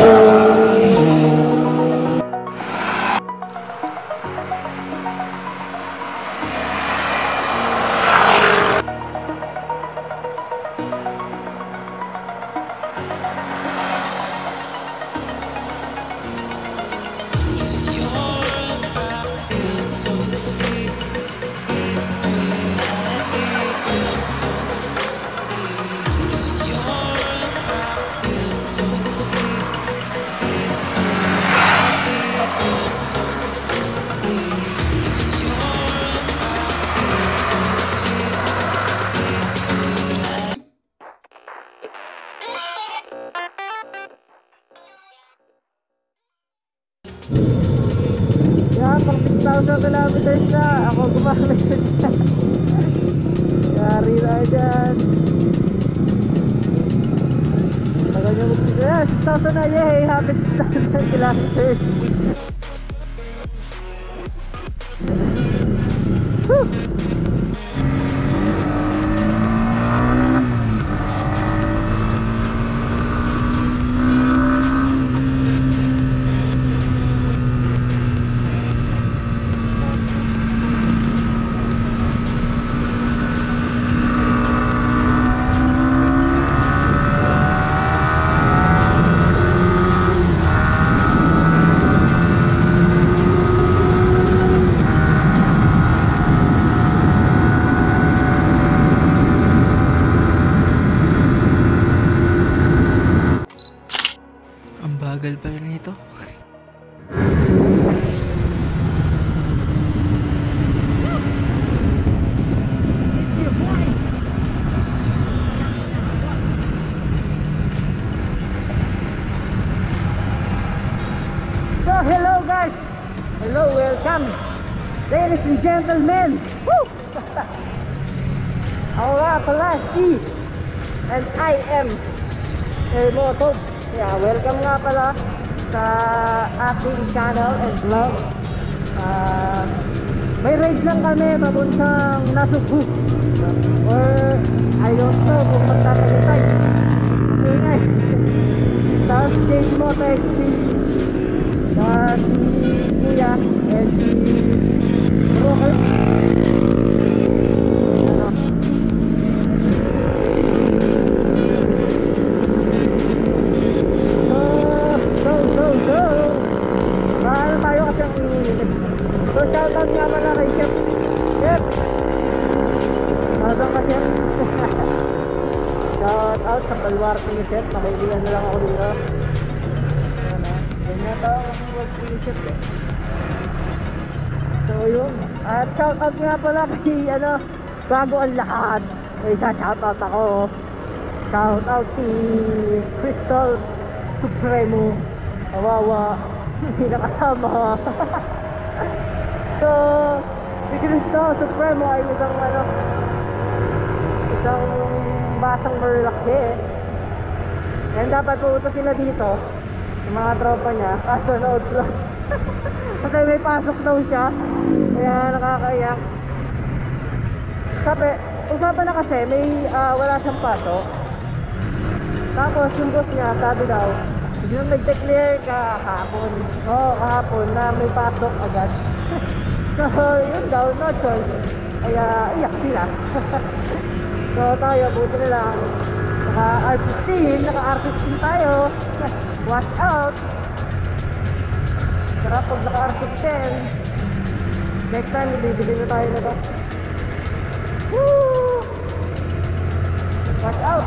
Yan, pang 6,000 kilometers na ako gumamit. Yari na dyan. Tagal nyo magsisa. 6,000 na, yay! Happy 6,000 kilometers. Woo! Bagal pala nito. So hello guys, hello, welcome ladies and gentlemen. Woo! Ako nga pala si and I am Moto. Yeah, welcome nga pala sa ating channel and vlog. May ride lang kami papuntang Nasuku, or I don't know kung magtatalitay. Ingay sa stage Moto XP na si Kuya and si Rocker. So shoutout nga pala kay Chef. Chef! Nasaan ka, Chef? Shoutout sa Balwarte ni Chef. Nakaibigan na lang ako dito. Ganyan tao ang work ni Chef eh. So yun. At shoutout nga pala kay bago ang lahat, may isa shoutout ako. Shoutout si Crystal Supremo. Kawawa, hindi nakasama. So, si Crystal Supremo ay isang batang malalaki. Yan dapat puutosin na dito yung mga tropa niya, kaso na-outload. Kasi may pasok daw siya, kaya nakakaiyak. Sabi, usapan na kasi may wala siyang pasok. Tapos yung boss niya sabi daw, yung nag-declare kahapon, kahapon na may pasok agad. So yun daw, no choice, kaya iyak sila. So tayo, buti na lang naka R15 tayo. Watch out. Sarap pag naka R15. Next time bibili na tayo na to. Woo! Watch out.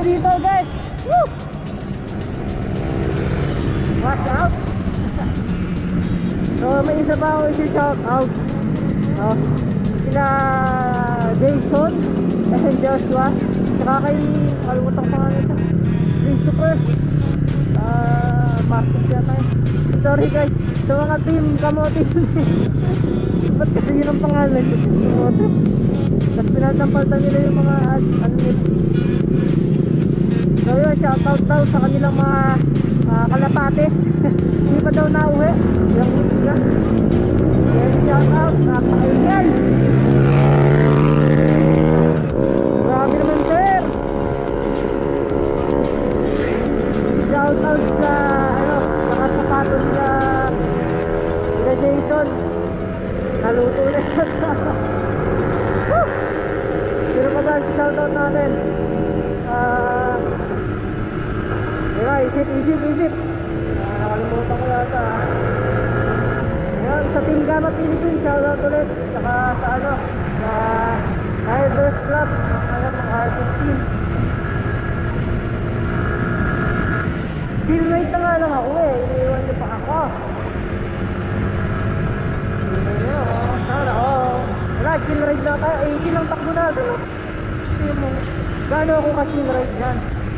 dito guys. Woo! Watch out. So may isa pa ako isi-shout out. Sila Jason, kasi Joshua, saka kay kalimutan ko nga isa, Christopher, Marcos yata eh. Sorry guys, sa mga team Kamote. Ba't kasi yun ang pangalan? Kamote. Tapos pinatampaltan nila yung mga ano nila. So yun, shoutout daw sa kanilang mga kalapate. Hindi pa daw nauwi yung weeks na. Yes, shoutout, napakaingay. Grabe naman sir. Shoutout sa nakasapatos na Jason. Naluto na. Sino pa ba si shoutout natin? Isip. Nakalimutan ko yata. Ayan, sa Team Gamma Philippines, shoutout ulit. Saka sa sa Riders Club, ng R15. Chillmate na nga lang ako eh. Iniiwan niyo pa ako. Sana wala, chillride na tayo. 80 lang takbo natin. Gano'n ako ka-chillride dyan.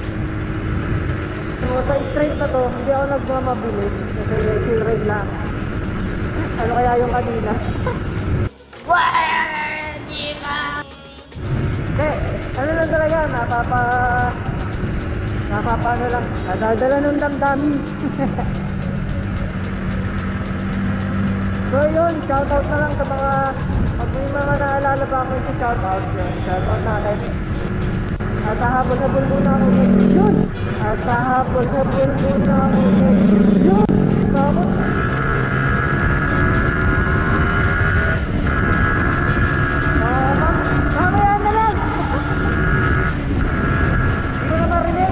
So sa straight na to, hindi ako nagmamabilis. Kasi chillride lang. Ano kaya yung kanina? Okay, ano lang talaga, napapano lang, nadadala ng damdamin. So yun, shoutout na lang sa mga, pag may mga naalala ba ako yung shoutout yun, shoutout natin. At hahabol-habol muna ako yun. At hahabol-habol muna ako yun. Bakit? Mamaya na lang. Hindi ko na marinig.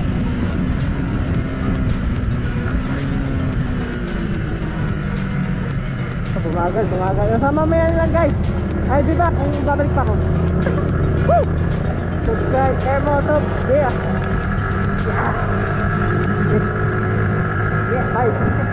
Bumagal. So mamaya na lang guys. I'll be back kung babalik pa ako. Woo! Subscribe, Air Moto. Yeah. Bye.